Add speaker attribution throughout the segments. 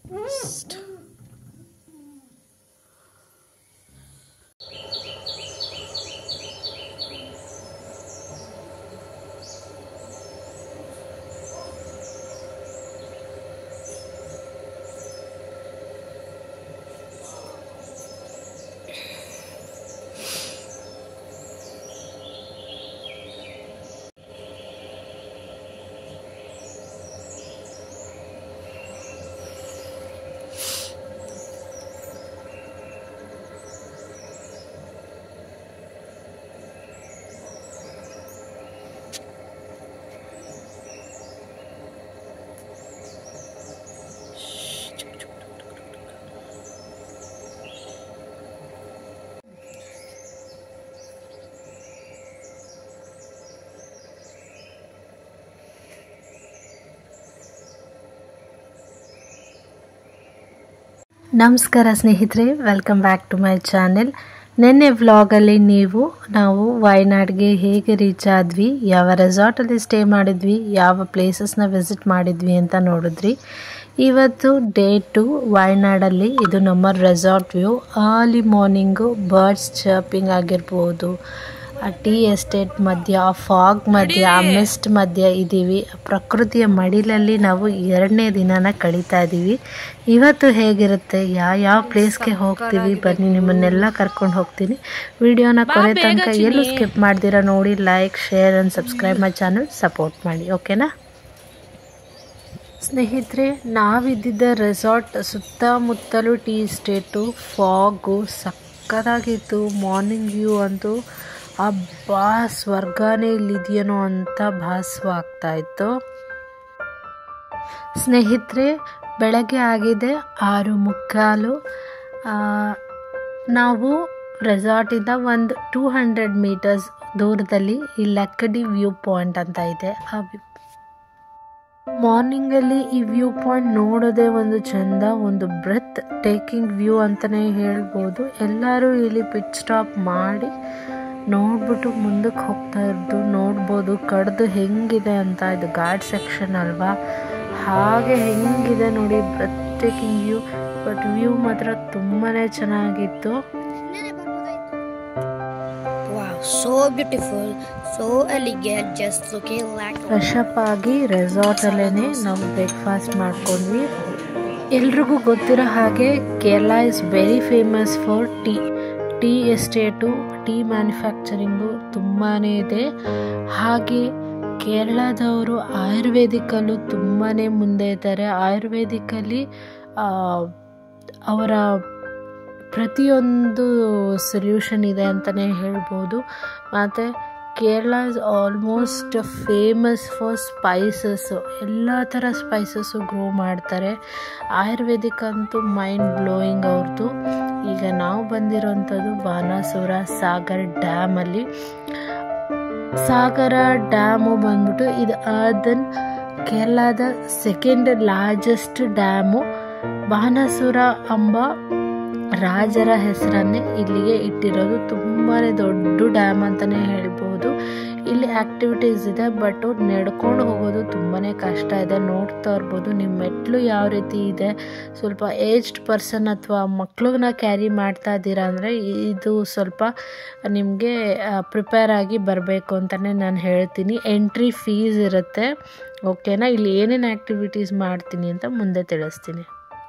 Speaker 1: ನಮಸ್ಕಾರ ಸ್ನೇಹಿತರೆ, welcome back to my channel. ನಿನ್ನೆ ವ್ಲಾಗಲ್ಲಿ ನಾವು ವಯನಾಡ್ಗೆ ಹೇಗೆ ರೀಚ್ ಆದ್ವಿ, ಯಾವ ರೆಸಾರ್ಟಲ್ಲಿ ಸ್ಟೇ ಮಾಡಿದ್ವಿ, ಯಾವ ಪ್ಲೇಸಸ್ನ ವಿಸಿಟ್ ಮಾಡಿದ್ವಿ ಅಂತ ನೋಡಿದ್ರಿ. ಇವತ್ತು ಡೇ 2 ವಯನಾಡಲ್ಲಿ. ಇದು ನಮ್ಮ resort view. Early morning birds chirping ಆಗಿರ್ಬೋದು, ಆ ಟೀ ಎಸ್ಟೇಟ್ ಮಧ್ಯ, ಆ ಫಾಗ್ ಮಧ್ಯ, ಆ ಮಿಸ್ಟ್ ಮಧ್ಯ ಇದ್ದೀವಿ. ಪ್ರಕೃತಿಯ ಮಡಿಲಲ್ಲಿ ನಾವು 2ನೇ ದಿನನ ಕಳೀತಾ ಇದ್ದೀವಿ. ಇವತ್ತು ಹೇಗಿರುತ್ತೆ, ಯಾವ ಪ್ಲೇಸ್ಗೆ ಹೋಗ್ತೀವಿ, ಬನ್ನಿ ನಿಮ್ಮನ್ನೆಲ್ಲ ಕರ್ಕೊಂಡು ಹೋಗ್ತೀನಿ. ವಿಡಿಯೋನ ಕೊನೆ ತನಕ ಎಲ್ಲೂ ಸ್ಕಿಪ್ ಮಾಡ್ದಿರ ನೋಡಿ. Like, share and subscribe my channel, support ಮಾಡಿ, ಓಕೆನಾ ಸ್ನೇಹಿತರೆ. ನಾವಿದ್ದಿದ್ದ ರೆಸಾರ್ಟ್ ಸುತ್ತಮುತ್ತಲೂ ಟೀ ಎಸ್ಟೇಟು, ಫಾಗು ಸಕ್ಕತ್ತಾಗಿತ್ತು. ಮಾರ್ನಿಂಗ್ ವ್ಯೂ ಅಂತೂ ಅಬ್ಬಾ ಸ್ವರ್ಗನೇ ಇಲ್ಲಿದೆಯೇನೋ ಅಂತ ಭಾಸವಾಗ್ತಾ ಇತ್ತು. ಸ್ನೇಹಿತರೆ, ಬೆಳಗ್ಗೆ ಆಗಿದೆ 6:45. ನಾವು ರೆಸಾರ್ಟಿಂದ ಒಂದು 200 ಮೀಟರ್ಸ್ ದೂರದಲ್ಲಿ ಈ ಲಕ್ಕಡಿ ವ್ಯೂ ಪಾಯಿಂಟ್ ಅಂತ ಇದೆ. ಮಾರ್ನಿಂಗಲ್ಲಿ ಈ ವ್ಯೂ ಪಾಯಿಂಟ್ ನೋಡೋದೇ ಒಂದು ಚಂದ, ಒಂದು ಬ್ರೆತ್ ಟೇಕಿಂಗ್ ವ್ಯೂ ಅಂತಲೇ ಹೇಳ್ಬೋದು. ಎಲ್ಲರೂ ಇಲ್ಲಿ ಪಿಟ್ ಸ್ಟಾಪ್ ಮಾಡಿ ನೋಡ್ಬಿಟ್ಟು ಮುಂದಕ್ಕೆ ಹೋಗ್ತಾ ಇರೋದು ನೋಡ್ಬೋದು. ಕಡ್ದು ಹೆಂಗಿದೆ ಅಂತ. ಇದು ಘಾಟ್ ಸೆಕ್ಷನ್ ಅಲ್ವಾ, ಹಾಗೆ ಹೆಂಗಿದೆ ನೋಡಿ, breathtaking view. But view ಮಾತ್ರ ತುಂಬಾ ಚೆನ್ನಾಗಿತ್ತು.
Speaker 2: So beautiful, so elegant, just looking like.
Speaker 1: Fresh up ಆಗಿ ರೆಸಾರ್ಟಲ್ಲೇ ನಾವು ಬ್ರೇಕ್ಫಾಸ್ಟ್ ಮಾಡ್ಕೊಂಡ್ವಿ. ಎಲ್ರಿಗೂ ಗೊತ್ತಿರೋ ಹಾಗೆ Kerala is very famous for tea estate, tea manufacturing ತುಂಬಾ ಇದೆ. ಹಾಗೆ ಕೇರಳದವರು ಆಯುರ್ವೇದಿಕಲ್ಲೂ ತುಂಬಾ ಮುಂದೆ ಇದ್ದಾರೆ. ಆಯುರ್ವೇದಿಕಲ್ಲಿ ಅವರ ಪ್ರತಿಯೊಂದು ಸೊಲ್ಯೂಷನ್ ಇದೆ ಅಂತಲೇ ಹೇಳ್ಬೋದು. ಮತ್ತು Kerala is almost famous for spices. ಎಲ್ಲ ಥರ ಸ್ಪೈಸಸ್ಸು ಗ್ರೋ ಮಾಡ್ತಾರೆ. ಆಯುರ್ವೇದಿಕ್ ಅಂತೂ ಮೈಂಡ್ ಬ್ಲೋಯಿಂಗ್ ಅವ್ರದ್ದು. ಈಗ ನಾವು ಬಂದಿರೋಂಥದ್ದು ಬಾಣಾಸುರ ಸಾಗರ್ ಡ್ಯಾಮಲ್ಲಿ. ಸಾಗರ ಡ್ಯಾಮು ಬಂದ್ಬಿಟ್ಟು ಇದು ಕೇರಳದ 2nd ಲಾರ್ಜೆಸ್ಟ್ ಡ್ಯಾಮು. ಬಾಣಾಸುರ ಎಂಬ ರಾಜರ ಹೆಸರನ್ನೇ ಇಲ್ಲಿಗೆ ಇಟ್ಟಿರೋದು. ತುಂಬಾ ದೊಡ್ಡ ಡ್ಯಾಮ್ ಅಂತಲೇ ಹೇಳ್ಬೋದು. ಇಲ್ಲಿ ಆ್ಯಕ್ಟಿವಿಟೀಸ್ ಇದೆ, ಬಟ್ ನಡ್ಕೊಂಡು ಹೋಗೋದು ತುಂಬಾ ಕಷ್ಟ ಇದೆ. ನೋಡ್ತಾ ಇರ್ಬೋದು ನಿಮ್ಮ ಮೆಟ್ಲು ಯಾವ ರೀತಿ ಇದೆ. ಸ್ವಲ್ಪ ಏಜ್ಡ್ ಪರ್ಸನ್ ಅಥವಾ ಮಕ್ಕಳನ್ನ ಕ್ಯಾರಿ ಮಾಡ್ತಾ ಇದ್ದೀರಾ ಅಂದರೆ ಇದು ಸ್ವಲ್ಪ ನಿಮಗೆ ಪ್ರಿಪೇರ್ ಆಗಿ ಬರಬೇಕು ಅಂತಲೇ ನಾನು ಹೇಳ್ತೀನಿ. ಎಂಟ್ರಿ ಫೀಸ್ ಇರುತ್ತೆ, ಓಕೆನಾ. ಇಲ್ಲಿ ಏನೇನು ಆ್ಯಕ್ಟಿವಿಟೀಸ್ ಮಾಡ್ತೀನಿ ಅಂತ ಮುಂದೆ ತಿಳಿಸ್ತೀನಿ.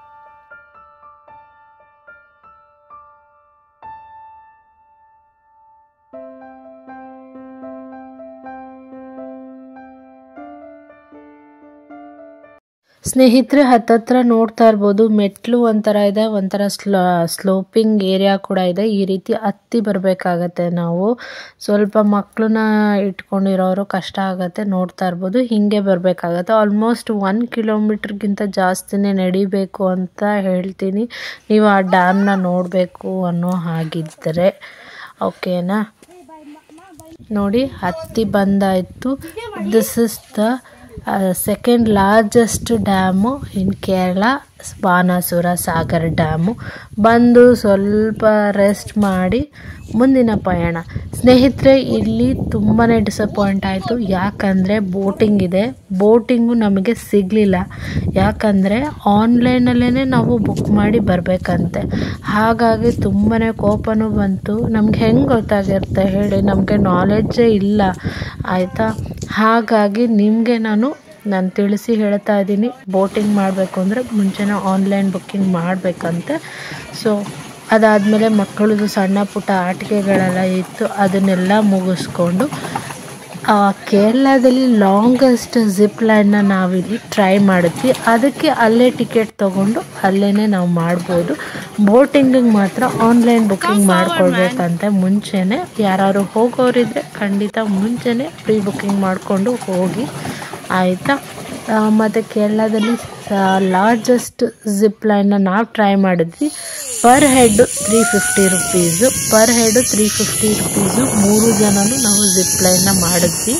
Speaker 1: ಸ್ನೇಹಿತರೆ, ಹತ್ತತ್ರ ನೋಡ್ತಾ ಇರ್ಬೋದು, ಮೆಟ್ಲು ಒಂಥರ ಇದೆ, ಒಂಥರ ಸ್ಲೋಪಿಂಗ್ ಏರಿಯಾ ಕೂಡ ಇದೆ. ಈ ರೀತಿ ಹತ್ತಿ ಬರಬೇಕಾಗತ್ತೆ. ನಾವು ಸ್ವಲ್ಪ ಮಕ್ಕಳನ್ನ ಇಟ್ಕೊಂಡಿರೋರು ಕಷ್ಟ ಆಗುತ್ತೆ. ನೋಡ್ತಾ ಇರ್ಬೋದು, ಹೀಗೆ ಬರಬೇಕಾಗತ್ತೆ. ಆಲ್ಮೋಸ್ಟ್ 1 ಕಿಲೋಮೀಟ್ರ್ಗಿಂತ ಜಾಸ್ತಿನೇ ನಡಿಬೇಕು ಅಂತ ಹೇಳ್ತೀನಿ, ನೀವು ಆ ಡ್ಯಾಮ್ನ ನೋಡಬೇಕು ಅನ್ನೋ ಹಾಗಿದ್ದರೆ, ಓಕೆನಾ. ನೋಡಿ, ಹತ್ತಿ ಬಂದಾಯಿತು. This is the second largest dam in Kerala, Banasura Sagar dam. ಬಂದು ಸ್ವಲ್ಪ ರೆಸ್ಟ್ ಮಾಡಿ ಮುಂದಿನ ಪಯಣ. ಸ್ನೇಹಿತರೆ, ಇಲ್ಲಿ ತುಂಬಾ ಡಿಸಪಾಯಿಂಟ್ ಆಯಿತು. ಯಾಕಂದರೆ ಬೋಟಿಂಗ್ ಇದೆ, ಬೋಟಿಂಗು ನಮಗೆ ಸಿಗಲಿಲ್ಲ. ಯಾಕಂದರೆ ಆನ್ಲೈನಲ್ಲೇ ನಾವು ಬುಕ್ ಮಾಡಿ ಬರಬೇಕಂತೆ. ಹಾಗಾಗಿ ತುಂಬಾ ಕೋಪನೂ ಬಂತು. ನಮ್ಗೆ ಹೆಂಗೆ ಗೊತ್ತಾಗಿರುತ್ತೆ ಹೇಳಿ, ನಮಗೆ ನಾಲೆಡ್ಜೇ ಇಲ್ಲ ಆಯಿತಾ. ಹಾಗಾಗಿ ನಿಮಗೆ ನಾನು ತಿಳಿಸಿ ಹೇಳ್ತಾ ಇದ್ದೀನಿ, ಬೋಟಿಂಗ್ ಮಾಡಬೇಕು ಅಂದರೆ ಮುಂಚೆನೇ ಆನ್ಲೈನ್ ಬುಕ್ಕಿಂಗ್ ಮಾಡಬೇಕಂತೆ. ಸೊ ಅದಾದಮೇಲೆ ಮಕ್ಕಳದು ಸಣ್ಣ ಪುಟ್ಟ ಆಟಿಕೆಗಳೆಲ್ಲ ಇತ್ತು, ಅದನ್ನೆಲ್ಲ ಮುಗಿಸ್ಕೊಂಡು ಕೇರಳದಲ್ಲಿ ಲಾಂಗೆಸ್ಟ್ ಜಿಪ್ ಲೈನ್ನ ನಾವಿಲ್ಲಿ ಟ್ರೈ ಮಾಡಿದ್ವಿ. ಅದಕ್ಕೆ ಅಲ್ಲೇ ಟಿಕೆಟ್ ತೊಗೊಂಡು ಅಲ್ಲೇ ನಾವು ಮಾಡ್ಬೋದು. ಬೋಟಿಂಗಿಗೆ ಮಾತ್ರ ಆನ್ಲೈನ್ ಬುಕ್ಕಿಂಗ್ ಮಾಡ್ಕೊಳ್ಬೇಕಂತೆ ಮುಂಚೆನೇ. ಯಾರು ಹೋಗೋರಿದ್ರೆ ಖಂಡಿತ ಮುಂಚೆನೇ ಪ್ರೀ ಬುಕ್ಕಿಂಗ್ ಮಾಡಿಕೊಂಡು ಹೋಗಿ ಆಯಿತಾ. ಮತ್ತು ಕೇರಳದಲ್ಲಿ ಲಾರ್ಜೆಸ್ಟ್ ಜಿಪ್ ಲೈನ್ನ ನಾವು ಟ್ರೈ ಮಾಡಿದ್ವಿ. Per head 350 rupees, per head 350 rupees. 3 ಜನನು ನಾವು ಜಿಪ್ ಲೈನ್ನ ಮಾಡಿದ್ವಿ.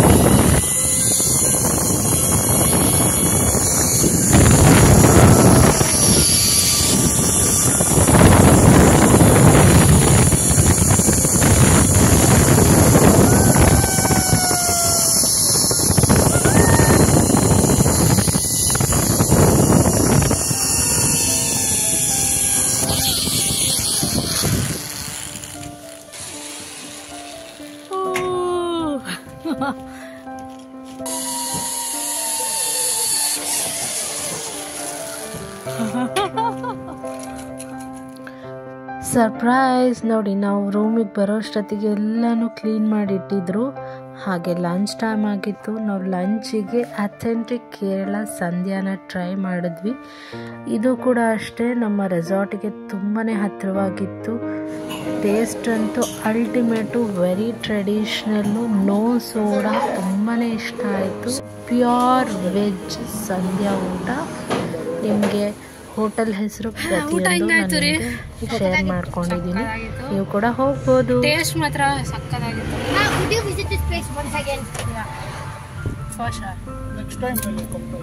Speaker 1: ಸರ್ಪ್ರೈಸ್ ನೋಡಿ, ನಾವು ರೂಮಿಗೆ ಬರೋಷ್ಟೊತ್ತಿಗೆ ಎಲ್ಲನೂ ಕ್ಲೀನ್ ಮಾಡಿಟ್ಟಿದ್ರು. ಹಾಗೆ ಲಂಚ್ ಟೈಮ್ ಆಗಿತ್ತು. ನಾವು ಲಂಚಿಗೆ ಅಥೆಂಟಿಕ್ ಕೇರಳ ಸಂಧ್ಯಾನ ಟ್ರೈ ಮಾಡಿದ್ವಿ. ಇದು ಕೂಡ ಅಷ್ಟೇ ನಮ್ಮ ರೆಸಾರ್ಟಿಗೆ ತುಂಬಾ ಹತ್ತಿರವಾಗಿತ್ತು. ಟೇಸ್ಟ್ ಅಂತೂ ultimate, very traditional, no soda, ತುಂಬಾ ಇಷ್ಟ ಆಯಿತು. ಪ್ಯೂರ್ ವೆಜ್ ಸಂಧ್ಯಾ ಊಟ. ನಿಮಗೆ ಹೋಟೆಲ್ ಹೆಸರು ಪ್ರತಿಯೊಂದು ನನಗೆ ಶೇರ್ ಮಾಡ್ಕೊಂಡಿದ್ದೀನಿ, ನೀವು ಕೂಡ ಹೋಗ್ಬೋದು.
Speaker 3: ಟೇಸ್ಟ್ ಮಾತ್ರ ಸಕ್ಕತ್ತಾಗಿತ್ತು.
Speaker 2: Would you visit this place once again?
Speaker 3: Yeah, for sure.
Speaker 4: Next time when you come to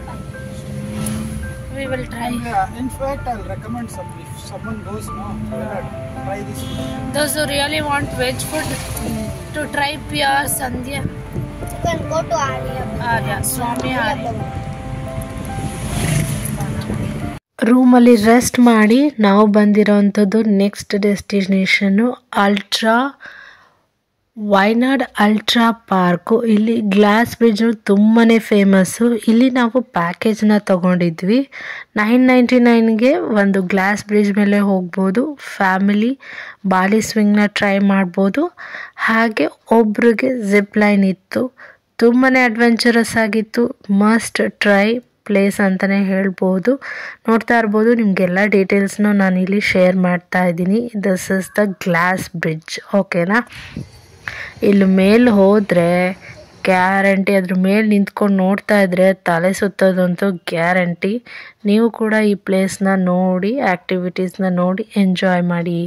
Speaker 3: We will try.
Speaker 4: in fact, I'll recommend some. If someone goes now, try this.
Speaker 3: Those who really want veg food to try pure Sandhya.
Speaker 2: You can go to Arya.
Speaker 3: Swami Arya.
Speaker 1: ರೂಮಲ್ಲಿ rest ಮಾಡಿ ನಾವು ಬಂದಿರೋವಂಥದ್ದು next destination Wayanad ultra park. ಇಲ್ಲಿ glass bridge ತುಂಬಾ famous. ಇಲ್ಲಿ ನಾವು ಪ್ಯಾಕೇಜ್ನ ತೊಗೊಂಡಿದ್ವಿ. 999ಗೆ ಒಂದು glass bridge ಮೇಲೆ ಹೋಗ್ಬೋದು. ಫ್ಯಾಮಿಲಿ ಬಾಲಿ ಸ್ವಿಂಗ್ನ ಟ್ರೈ ಮಾಡ್ಬೋದು. ಹಾಗೆ ಒಬ್ರಿಗೆ ಜಿಪ್ ಲೈನ್ ಇತ್ತು. ತುಂಬಾ ಅಡ್ವೆಂಚರಸ್ ಆಗಿತ್ತು. ಮಸ್ಟ್ ಟ್ರೈ ಪ್ಲೇಸ್ ಅಂತಲೇ ಹೇಳ್ಬೋದು. ನೋಡ್ತಾ ಇರ್ಬೋದು, ನಿಮಗೆಲ್ಲ ಡೀಟೇಲ್ಸ್ನು ನಾನು ಇಲ್ಲಿ ಶೇರ್ ಮಾಡ್ತಾ ಇದ್ದೀನಿ. This is the glass bridge, ಓಕೆನಾ. ಇಲ್ಲಿ ಮೇಲೆ ಹೋದರೆ ಗ್ಯಾರಂಟಿ, ಅದ್ರ ಮೇಲೆ ನಿಂತ್ಕೊಂಡು ನೋಡ್ತಾ ಇದ್ರೆ ತಲೆ ಸುತ್ತೋದಂತೂ ಗ್ಯಾರಂಟಿ. ನೀವು ಕೂಡ ಈ ಪ್ಲೇಸ್ನ ನೋಡಿ, ಆ್ಯಕ್ಟಿವಿಟೀಸ್ನ ನೋಡಿ ಎಂಜಾಯ್ ಮಾಡಿ.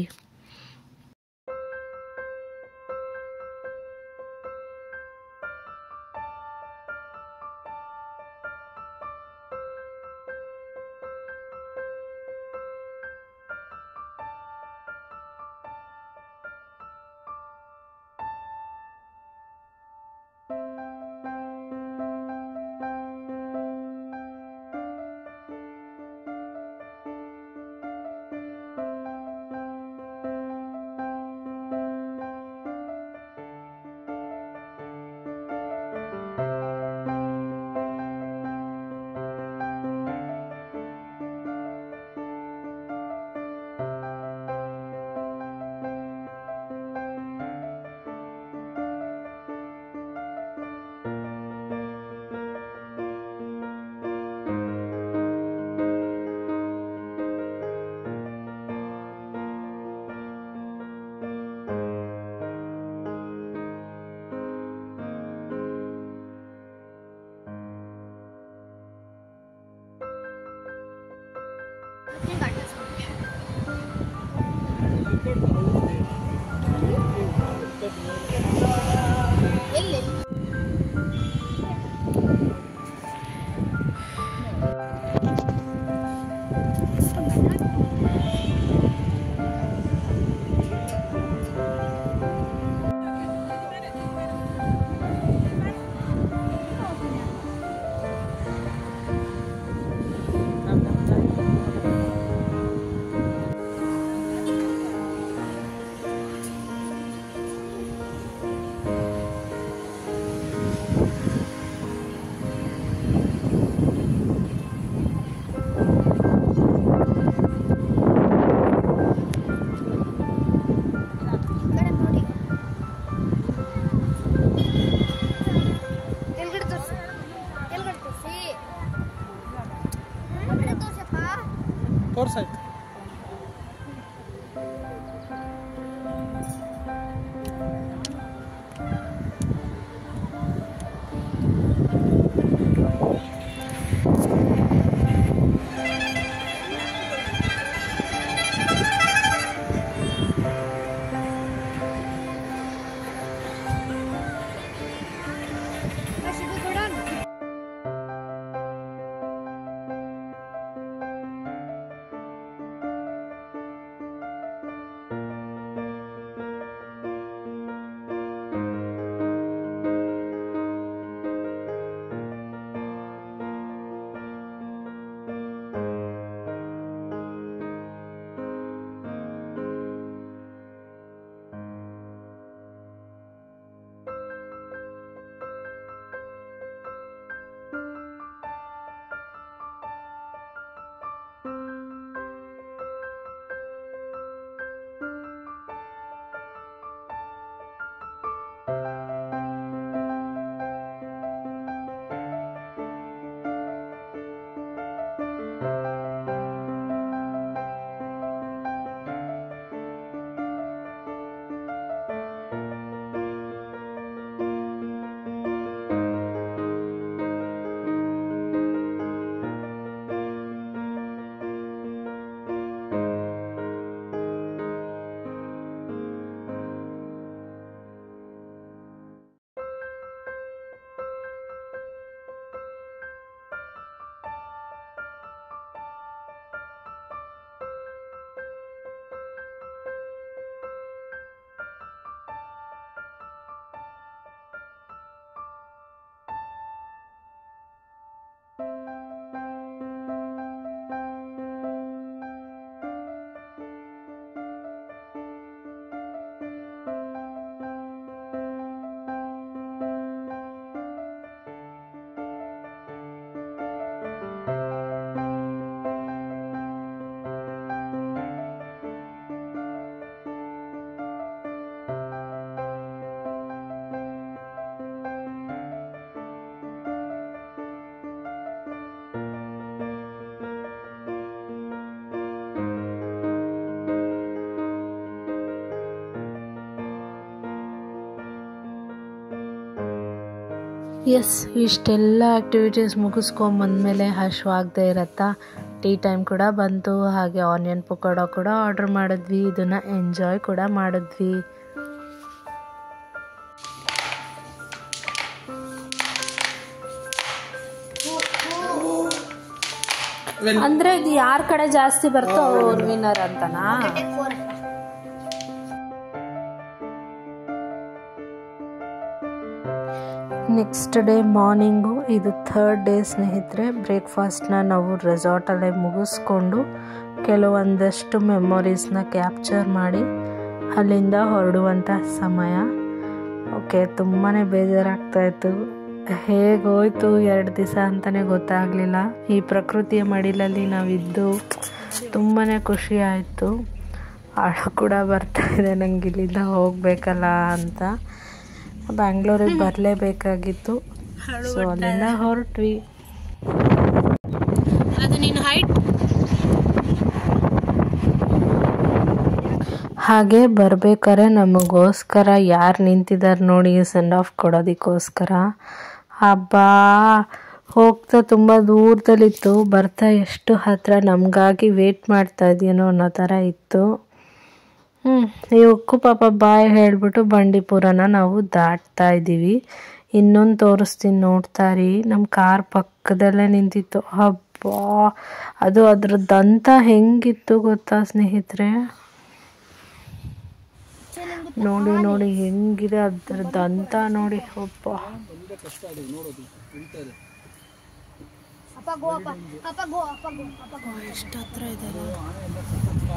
Speaker 4: ತೋರ್ಸಾಯ್ತು.
Speaker 1: ಎಸ್, ಇಷ್ಟೆಲ್ಲ ಆ್ಯಕ್ಟಿವಿಟೀಸ್ ಮುಗಿಸ್ಕೊಂಬಂದಮೇಲೆ ಹಶ್ವಾಗದೇ ಇರತ್ತಾ. ಟೀ ಟೈಮ್ ಕೂಡ ಬಂತು. ಹಾಗೆ ಆನಿಯನ್ ಪಕೋಡ ಕೂಡ ಆರ್ಡ್ರ್ ಮಾಡಿದ್ವಿ. ಇದನ್ನು ಎಂಜಾಯ್ ಕೂಡ ಮಾಡಿದ್ವಿ. ಅಂದರೆ ಇದು ಯಾರ ಕಡೆ ಜಾಸ್ತಿ ಬರ್ತೋ ಅವ್ರ ವಿನ್ನರ್ ಅಂತನಾ? ನೆಕ್ಸ್ಟ್ ಡೇ ಮಾರ್ನಿಂಗು, ಇದು 3rd ಡೇ ಸ್ನೇಹಿತರೆ. ಬ್ರೇಕ್ಫಾಸ್ಟ್ನ ನಾವು ರೆಸಾರ್ಟಲ್ಲೇ ಮುಗಿಸ್ಕೊಂಡು ಕೆಲವೊಂದಷ್ಟು ಮೆಮೊರೀಸ್ನ ಕ್ಯಾಪ್ಚರ್ ಮಾಡಿ ಅಲ್ಲಿಂದ ಹೊರಡುವಂಥ ಸಮಯ. ಓಕೆ, ತುಂಬಾ ಬೇಜಾರಾಗ್ತಾಯಿತ್ತು. ಹೇಗೋಯ್ತು 2 ದಿವಸ ಅಂತಲೇ ಗೊತ್ತಾಗಲಿಲ್ಲ. ಈ ಪ್ರಕೃತಿಯ ಮಡಿಲಲ್ಲಿ ನಾವಿದ್ದು ತುಂಬಾ ಖುಷಿ ಆಯಿತು. ಅಳು ಕೂಡ ಬರ್ತಾಯಿದೆ ನನಗೆ ಇಲ್ಲಿಂದ ಹೋಗಬೇಕಲ್ಲ ಅಂತ. ಬ್ಯಾಂಗ್ಳೂರಿಗೆ ಬರಲೇಬೇಕಾಗಿತ್ತು. ಸೊ ಅಲ್ಲಿಂದ ಹೊರಟ್ವಿ.
Speaker 3: ಅದು ನಿನ್ನ ಹೈಟ್.
Speaker 1: ಹಾಗೆ ಬರಬೇಕಾದ್ರೆ ನಮಗೋಸ್ಕರ ಯಾರು ನಿಂತಿದ್ದಾರೆ ನೋಡಿ ಸೆಂಡ್ ಆಫ್ ಕೊಡೋದಕ್ಕೋಸ್ಕರ. ಹಬ್ಬಾ ಹೋಗ್ತಾ ತುಂಬ ದೂರದಲ್ಲಿತ್ತು, ಬರ್ತಾ ಎಷ್ಟು ಹತ್ತಿರ ನಮಗಾಗಿ ವೇಟ್ ಮಾಡ್ತಾ ಇದೆಯೇನೋ ಅನ್ನೋ ಥರ ಇತ್ತು. ಇವಕ್ಕೂ ಪಾಪ ಬಾಯ್ ಹೇಳಿಬಿಟ್ಟು ಬಂಡೀಪುರನ ನಾವು ದಾಟ್ತಾ ಇದ್ದೀವಿ. ಇನ್ನೊಂದು ತೋರಿಸ್ತೀನಿ ನೋಡ್ತಾರಿ. ನಮ್ಮ ಕಾರ್ ಪಕ್ಕದಲ್ಲೇ ನಿಂತಿತ್ತು. ಹಬ್ಬ, ಅದು ಅದ್ರ ದಂತ ಹೆಂಗಿತ್ತು ಗೊತ್ತಾ ಸ್ನೇಹಿತರೆ? ನೋಡಿ ನೋಡಿ ಹೆಂಗಿದೆ ಅದ್ರ ದಂತ ನೋಡಿ. ಒಬ್ಬ ಎಷ್ಟು ಹತ್ರ ಇದೆ.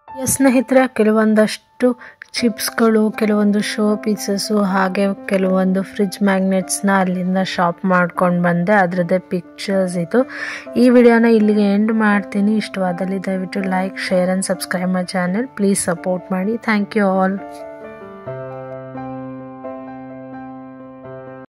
Speaker 1: ಸ್ನೇಹಿತರೆ, ಕೆಲವೊಂದಷ್ಟು ಚಿಪ್ಸ್ಗಳು, ಕೆಲವೊಂದು ಶೋ ಪೀಸಸ್ಸು, ಹಾಗೆ ಕೆಲವೊಂದು ಫ್ರಿಡ್ಜ್ ಮ್ಯಾಗ್ನೆಟ್ಸ್ನ ಅಲ್ಲಿಂದ ಶಾಪ್ ಮಾಡ್ಕೊಂಡು ಬಂದೆ. ಅದರದ್ದೇ ಪಿಕ್ಚರ್ಸ್ ಇದು. ಈ ವಿಡಿಯೋನ ಇಲ್ಲಿಗೆ ಎಂಡ್ ಮಾಡ್ತೀನಿ. ಇಷ್ಟವಾದಲ್ಲಿ ದಯವಿಟ್ಟು like, share and subscribe my channel. Please support ಮಾಡಿ. Thank you all.